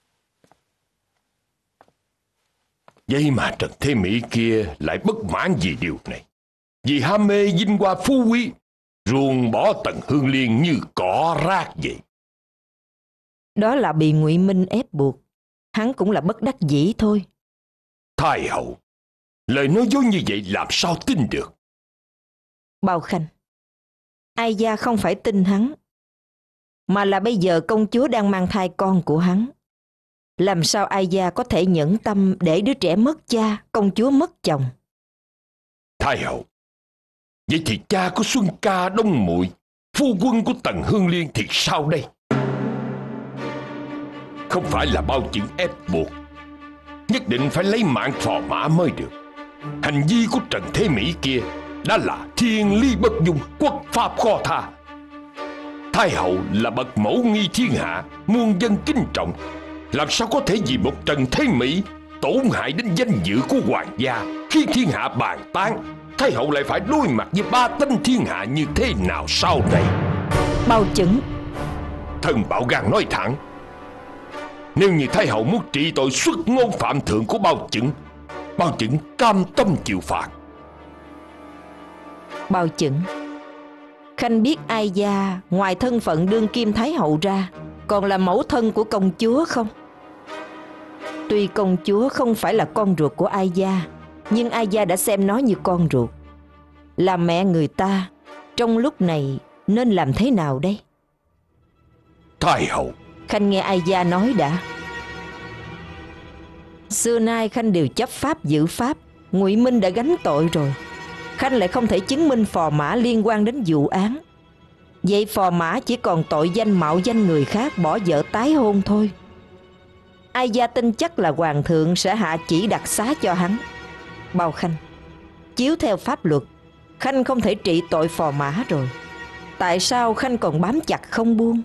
Vậy mà Trần Thế Mỹ kia lại bất mãn vì điều này. Vì ham mê vinh hoa phú quý, ruồng bỏ Tần Hương Liên như cỏ rác vậy. Đó là bị Ngụy Minh ép buộc. Hắn cũng là bất đắc dĩ thôi. Thái hậu, lời nói dối như vậy làm sao tin được? Bao Khanh, Ai gia không phải tin hắn, mà là bây giờ công chúa đang mang thai con của hắn. Làm sao Ai gia có thể nhẫn tâm để đứa trẻ mất cha, công chúa mất chồng? Thái hậu, vậy thì cha của Xuân Ca Đông Muội, phu quân của Tần Hương Liên thì sao đây? Không phải là Bao Chững ép buộc, nhất định phải lấy mạng phò mã mới được. Hành vi của Trần Thế Mỹ kia đã là thiên lý bất dung, quốc pháp khó tha. Thái hậu là bậc mẫu nghi thiên hạ, muôn dân kính trọng, làm sao có thể vì một Trần Thế Mỹ tổn hại đến danh dự của hoàng gia, khiến thiên hạ bàn tán? Thái hậu lại phải đối mặt với ba tánh thiên hạ như thế nào sau này? Bao Chững, Thần Bạo Gan nói thẳng, nếu như Thái hậu muốn trị tội xuất ngôn phạm thượng của Bao Chững, Bao Chững cam tâm chịu phạt. Bao Chững, Khanh biết Ai Gia ngoài thân phận đương kim Thái hậu ra còn là mẫu thân của công chúa không? Tuy công chúa không phải là con ruột của Ai Gia, nhưng Ai Gia đã xem nó như con ruột. Là mẹ người ta, trong lúc này nên làm thế nào đây? Thái hậu, Khanh nghe Ai Gia nói đã. Xưa nay Khanh đều chấp pháp giữ pháp, Ngụy Minh đã gánh tội rồi, Khanh lại không thể chứng minh phò mã liên quan đến vụ án. Vậy phò mã chỉ còn tội danh mạo danh người khác bỏ vợ tái hôn thôi. Ai Gia tin chắc là hoàng thượng sẽ hạ chỉ đặc xá cho hắn. Bao Khanh, chiếu theo pháp luật, Khanh không thể trị tội phò mã rồi. Tại sao Khanh còn bám chặt không buông?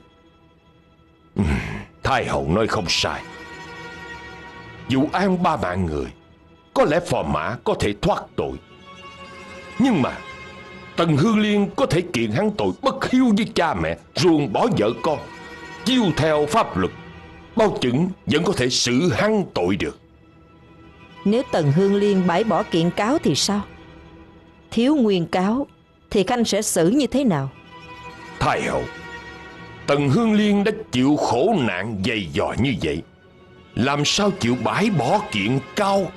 Thái hậu nói không sai. Vụ án ba mạng người, có lẽ phò mã có thể thoát tội, nhưng mà Tần Hương Liên có thể kiện hắn tội bất hiếu với cha mẹ, ruồng bỏ vợ con. Chiếu theo pháp luật, Bao Chững vẫn có thể xử hắn tội được. Nếu Tần Hương Liên bãi bỏ kiện cáo thì sao? Thiếu nguyên cáo thì Khanh sẽ xử như thế nào? Thái hậu, Tần Hương Liên đã chịu khổ nạn dày dò như vậy, làm sao chịu bãi bỏ kiện cáo?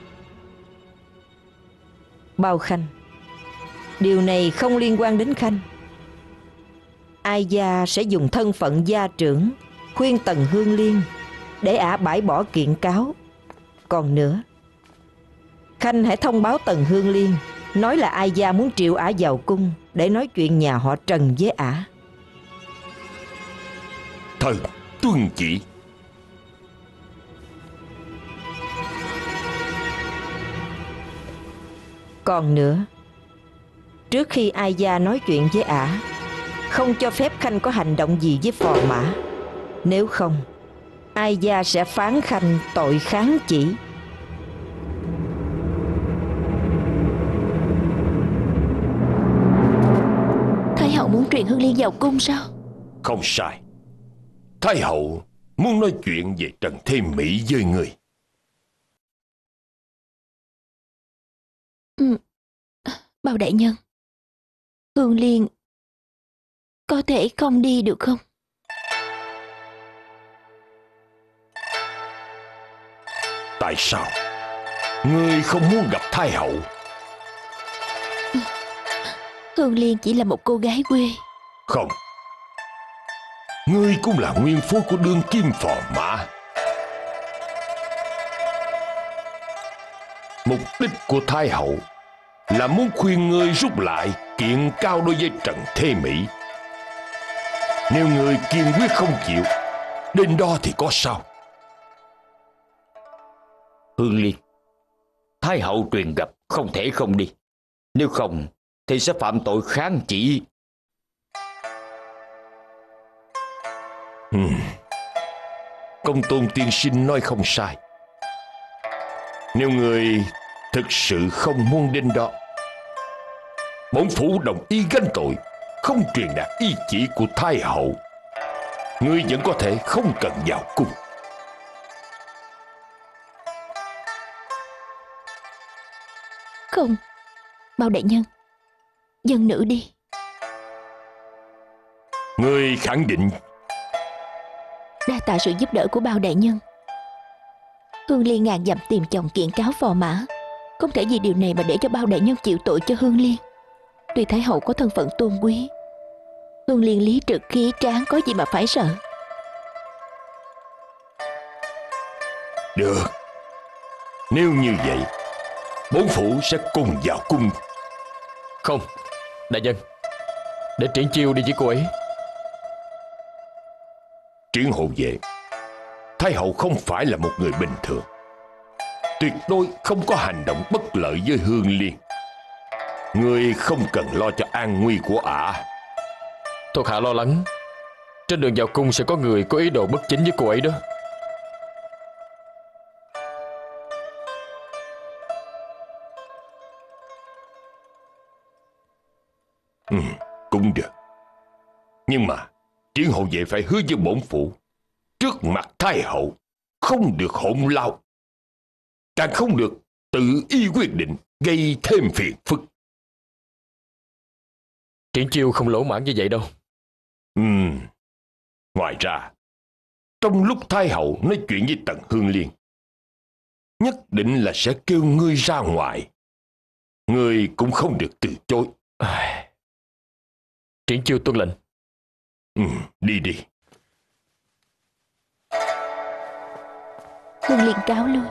Bao Khanh, điều này không liên quan đến Khanh. Ai Gia sẽ dùng thân phận gia trưởng khuyên Tần Hương Liên để ả bãi bỏ kiện cáo. Còn nữa, Khanh hãy thông báo Tần Hương Liên, nói là Ai Gia muốn triệu ả vào cung để nói chuyện nhà họ Trần với ả. Thần tuân chỉ. Còn nữa, trước khi Ai Gia nói chuyện với ả, không cho phép Khanh có hành động gì với phò mã. Nếu không, Ai Gia sẽ phán Khanh tội kháng chỉ. Thái hậu muốn truyền Hương Liên vào cung sao? Không sai. Thái hậu muốn nói chuyện về Trần Thế Mỹ với người. Ừ. Bao đại nhân, Hương Liên có thể không đi được không? Tại sao ngươi không muốn gặp Thái hậu? Hương Liên chỉ là một cô gái quê. Không, ngươi cũng là nguyên phối của đương kim phò mã. Mục đích của Thái hậu là muốn khuyên ngươi rút lại kiện cáo đối với Trần Thế Mỹ. Nếu ngươi kiên quyết không chịu, đến đó thì có sao? Hương Liên, Thái hậu truyền gặp không thể không đi. Nếu không thì sẽ phạm tội kháng chỉ. Hmm. Công tôn tiên sinh nói không sai. Nếu người thực sự không muốn đến đó, bổn phủ đồng ý gánh tội, không truyền đạt ý chỉ của Thái hậu. Ngươi vẫn có thể không cần vào cung. Không, Bao đại nhân, dân nữ đi. Ngươi khẳng định? Đa tạ sự giúp đỡ của Bao đại nhân. Hương Liên ngàn dặm tìm chồng kiện cáo phò mã, không thể vì điều này mà để cho Bao đại nhân chịu tội cho Hương Liên. Tuy Thái hậu có thân phận tôn quý, Hương Liên lý trực khí tráng, có gì mà phải sợ. Được, nếu như vậy, bổn phủ sẽ cùng vào cung. Không, đại nhân, để Triển Chiêu đi với cô ấy. Triển hộ vệ, Thái hậu không phải là một người bình thường, tuyệt đối không có hành động bất lợi với Hương Liên. Ngươi không cần lo cho an nguy của ả. Thuộc hạ lo lắng Trên đường vào cung sẽ có người có ý đồ bất chính với cô ấy đó. Ừ, cũng được. Nhưng mà Triển hộ vệ phải hứa với bổn phủ, trước mặt Thái hậu không được hỗn láo, càng không được tự ý quyết định gây thêm phiền phức. Triển Chiêu không lỗ mãn như vậy đâu. Ừm. Ngoài ra, trong lúc Thái hậu nói chuyện với Tần Hương Liên, nhất định là sẽ kêu ngươi ra ngoài. Ngươi cũng không được từ chối. Triển Chiêu tuân lệnh. Ừ, đi đi. Hương Liên cáo lui.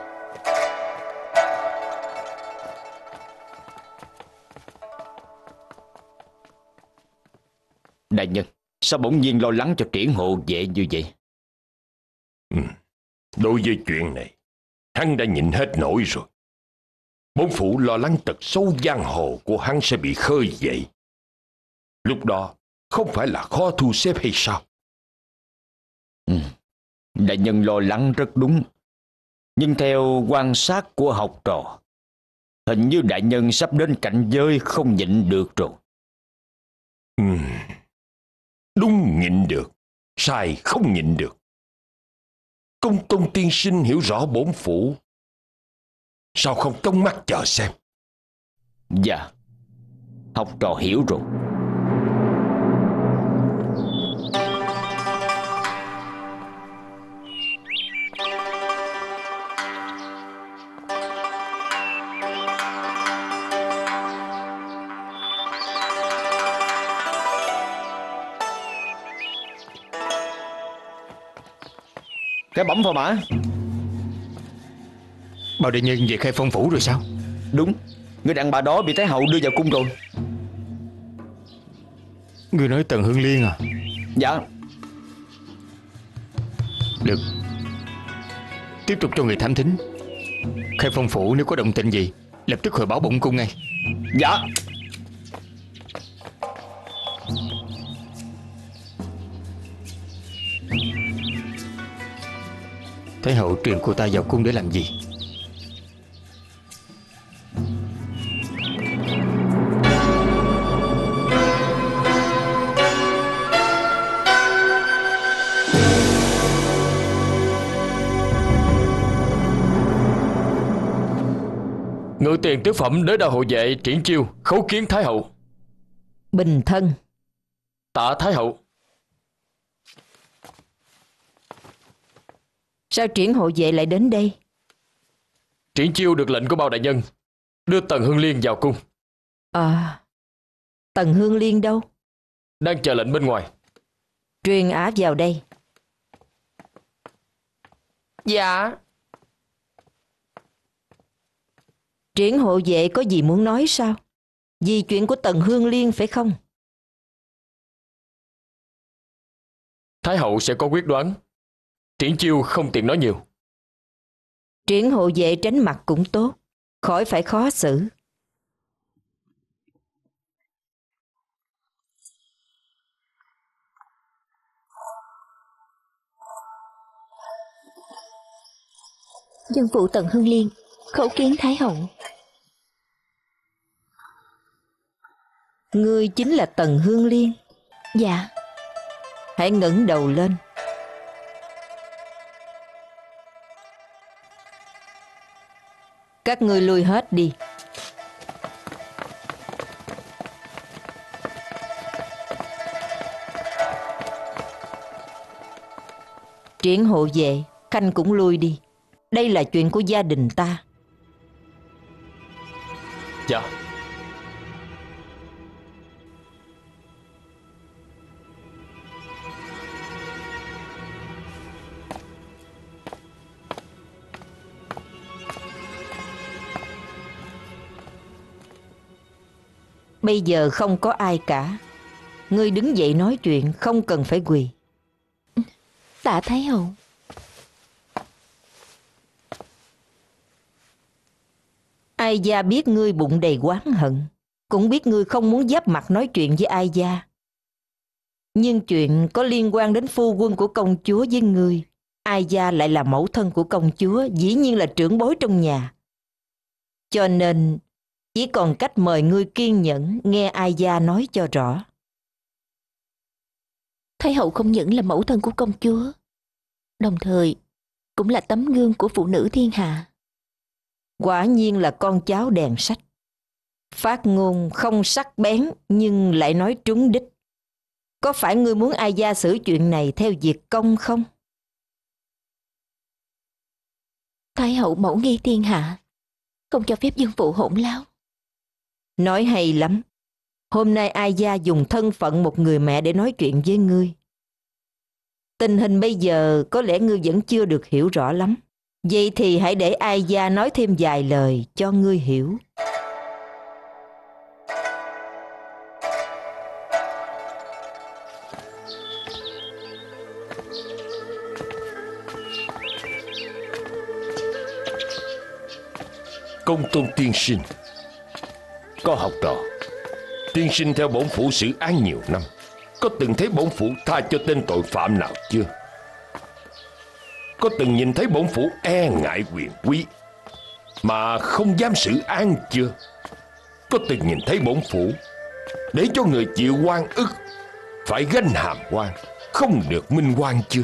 Đại nhân, sao bỗng nhiên lo lắng cho Triển hộ vệ như vậy? Ừ. Đối với chuyện này, hắn đã nhịn hết nổi rồi. Bổn phủ lo lắng tật xấu giang hồ của hắn sẽ bị khơi dậy. Lúc đó không phải là khó thu xếp hay sao? Ừ. Đại nhân lo lắng rất đúng. Nhưng theo quan sát của học trò, hình như đại nhân sắp đến cảnh giới không nhịn được rồi. Ừ. Đúng nhịn được, sai không nhịn được. Công Tôn tiên sinh hiểu rõ bổn phủ, sao không trong mắt chờ xem? Dạ, học trò hiểu rồi. Cái bẩm phò mã. Bao đại nhân về Khai Phong phủ rồi sao? Đúng, người đàn bà đó bị Thái hậu đưa vào cung rồi. Ngươi nói Tần Hương Liên à? Dạ. Được, tiếp tục cho người thám thính. Khai Phong phủ nếu có động tĩnh gì, lập tức hồi báo bổn cung ngay. Dạ. Thái hậu truyền cô ta vào cung để làm gì? Ngự tiền tứ phẩm đới đao hộ vệ Triển Chiêu khấu kiến Thái hậu. Bình thân. Tạ Thái hậu. Sao Triển hộ vệ lại đến đây? Triển Chiêu được lệnh của Bao đại nhân đưa Tần Hương Liên vào cung. À, Tần Hương Liên đâu? Đang chờ lệnh bên ngoài. Truyền ả vào đây. Dạ. Triển hộ vệ có gì muốn nói sao? Vì chuyện của Tần Hương Liên phải không? Thái hậu sẽ có quyết đoán. Triển Chiêu không tiện nói nhiều. Triển hộ vệ tránh mặt cũng tốt, khỏi phải khó xử. Dân phụ Tần Hương Liên khấu kiến Thái hậu. Ngươi chính là Tần Hương Liên. Dạ. Hãy ngẩng đầu lên. Các ngươi lui hết đi. Triển hộ vệ, Khanh cũng lui đi. Đây là chuyện của gia đình ta. Dạ. Bây giờ không có ai cả. Ngươi đứng dậy nói chuyện, không cần phải quỳ. Tạ Thái hậu. Ai gia biết ngươi bụng đầy oán hận, cũng biết ngươi không muốn giáp mặt nói chuyện với Ai gia. Nhưng chuyện có liên quan đến phu quân của công chúa với ngươi. Ai gia lại là mẫu thân của công chúa, dĩ nhiên là trưởng bối trong nhà. Cho nên chỉ còn cách mời ngươi kiên nhẫn nghe Ai gia nói cho rõ. Thái hậu không những là mẫu thân của công chúa, đồng thời cũng là tấm gương của phụ nữ thiên hạ. Quả nhiên là con cháu đèn sách. Phát ngôn không sắc bén nhưng lại nói trúng đích. Có phải ngươi muốn Ai gia xử chuyện này theo việc công không? Thái hậu mẫu nghi thiên hạ, không cho phép dân phụ hỗn láo. Nói hay lắm. Hôm nay Ai gia dùng thân phận một người mẹ để nói chuyện với ngươi. Tình hình bây giờ có lẽ ngươi vẫn chưa được hiểu rõ lắm. Vậy thì hãy để Ai gia nói thêm vài lời cho ngươi hiểu. Công tôn tiên sinh có học trò. Tiên sinh theo bổn phủ xử án nhiều năm, có từng thấy bổn phủ tha cho tên tội phạm nào chưa? Có từng nhìn thấy bổn phủ e ngại quyền quý mà không dám xử án chưa? Có từng nhìn thấy bổn phủ để cho người chịu oan ức phải gánh hàm oan, không được minh oan chưa?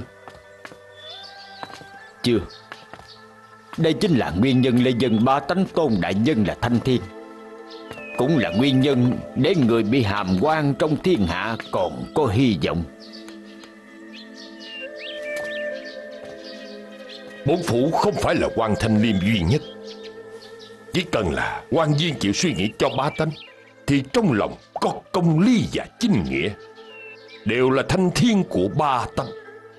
Chưa. Đây chính là nguyên nhân lê dân ba tánh tôn đại nhân là thanh thiên, cũng là nguyên nhân để người bị hàm oan trong thiên hạ còn có hy vọng. Bổn phủ không phải là quan thanh liêm duy nhất. Chỉ cần là quan viên chịu suy nghĩ cho ba tánh thì trong lòng có công lý và chính nghĩa, đều là thanh thiên của ba tánh.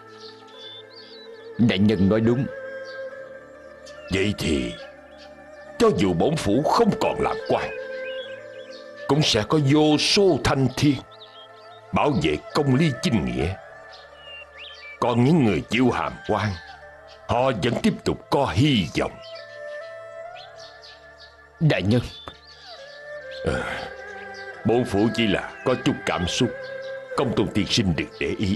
Đại nhân nói đúng. Vậy thì cho dù bổn phủ không còn làm quan, cũng sẽ có vô số thanh thiên bảo vệ công lý chính nghĩa. Còn những người chịu hàm oan, họ vẫn tiếp tục có hy vọng. Đại nhân, à, bổn phủ chỉ là có chút cảm xúc, công tôn tiên sinh đừng để ý.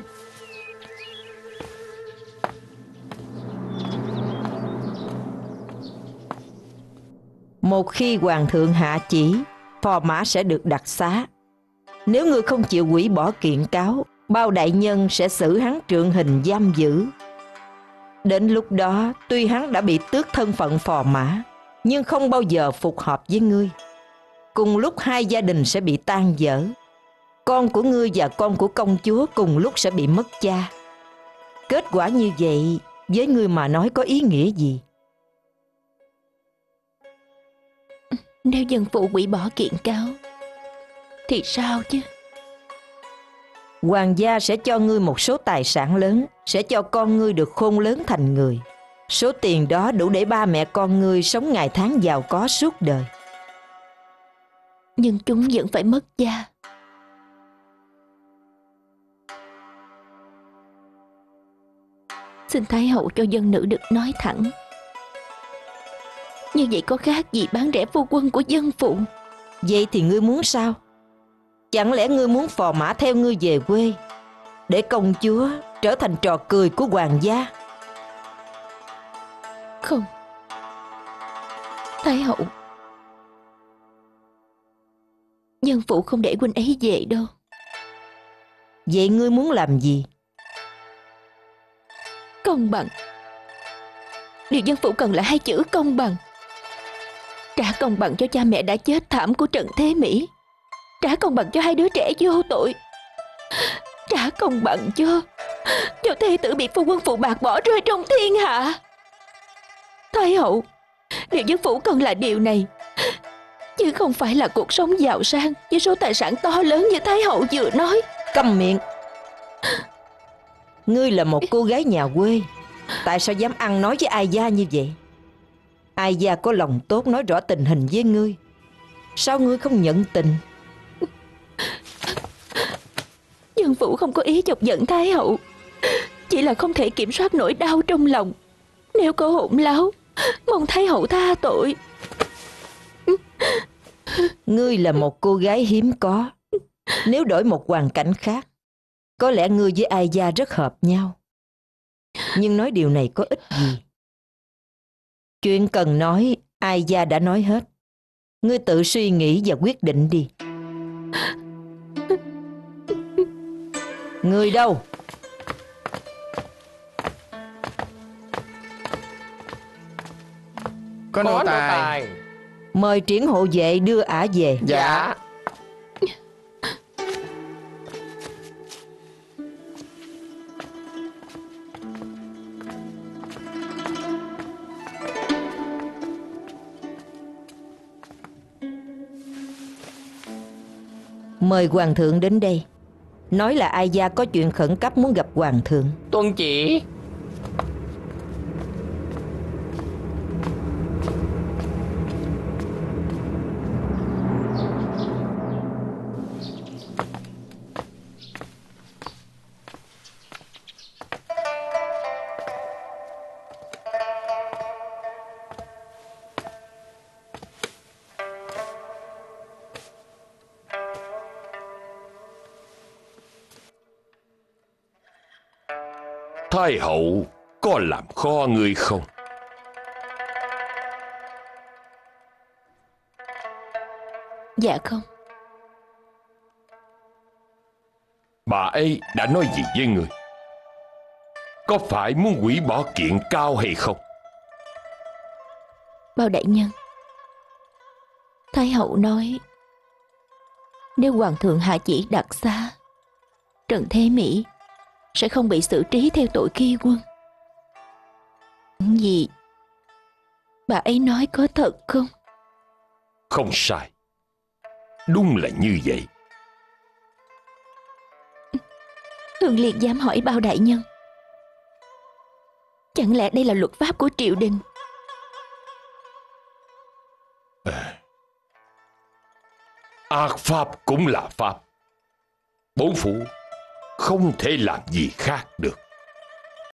Một khi hoàng thượng hạ chỉ, phò mã sẽ được đặc xá. Nếu ngươi không chịu hủy bỏ kiện cáo, bao đại nhân sẽ xử hắn trượng hình giam giữ. Đến lúc đó, tuy hắn đã bị tước thân phận phò mã, nhưng không bao giờ phục hợp với ngươi. Cùng lúc hai gia đình sẽ bị tan vỡ. Con của ngươi và con của công chúa cùng lúc sẽ bị mất cha. Kết quả như vậy, với ngươi mà nói có ý nghĩa gì? Nếu dân phụ hủy bỏ kiện cáo thì sao chứ? Hoàng gia sẽ cho ngươi một số tài sản lớn, sẽ cho con ngươi được khôn lớn thành người. Số tiền đó đủ để ba mẹ con ngươi sống ngày tháng giàu có suốt đời. Nhưng chúng vẫn phải mất cha. Xin Thái hậu cho dân nữ được nói thẳng. Như vậy có khác gì bán rẻ phu quân của dân phụ? Vậy thì ngươi muốn sao? Chẳng lẽ ngươi muốn phò mã theo ngươi về quê, để công chúa trở thành trò cười của hoàng gia? Không, Thái hậu, dân phụ không để huynh ấy về đâu. Vậy ngươi muốn làm gì? Công bằng. Điều dân phụ cần là hai chữ công bằng. Trả công bằng cho cha mẹ đã chết thảm của Trần Thế Mỹ. Trả công bằng cho hai đứa trẻ vô tội. Trả công bằng cho Cho thê tử bị phu quân phụ bạc bỏ rơi trong thiên hạ. Thái hậu, điều dân phụ cần là điều này, chứ không phải là cuộc sống giàu sang với số tài sản to lớn như Thái hậu vừa nói. Câm miệng. Ngươi là một cô gái nhà quê, tại sao dám ăn nói với Ai gia như vậy? Ai gia có lòng tốt nói rõ tình hình với ngươi, sao ngươi không nhận tình? Dân phụ không có ý chọc giận Thái hậu, chỉ là không thể kiểm soát nỗi đau trong lòng. Nếu có hỗn láo, mong Thái hậu tha tội. Ngươi là một cô gái hiếm có. Nếu đổi một hoàn cảnh khác, Có lẽ ngươi với Ai Gia rất hợp nhau. Nhưng nói điều này có ích gì? Chuyện cần nói, Ai Gia đã nói hết. Ngươi tự suy nghĩ và quyết định đi. Ngươi đâu? Có nô tài. Mời triển hộ vệ đưa ả về. Dạ. Mời hoàng thượng đến đây. Nói là Ai Gia có chuyện khẩn cấp muốn gặp hoàng thượng. Tuân chỉ. Thái hậu có làm khó ngươi không? Dạ không. Bà ấy đã nói gì với ngươi? Có phải muốn hủy bỏ kiện cao hay không? Bao đại nhân, Thái hậu nói nếu hoàng thượng hạ chỉ đặc xá, Trần Thế Mỹ sẽ không bị xử trí theo tội khi quân. Những gì bà ấy nói có thật không? Không sai. Đúng là như vậy. Hương Liên dám hỏi Bao đại nhân, chẳng lẽ đây là luật pháp của triều đình? Ác pháp cũng là pháp. Bổn phủ không thể làm gì khác được.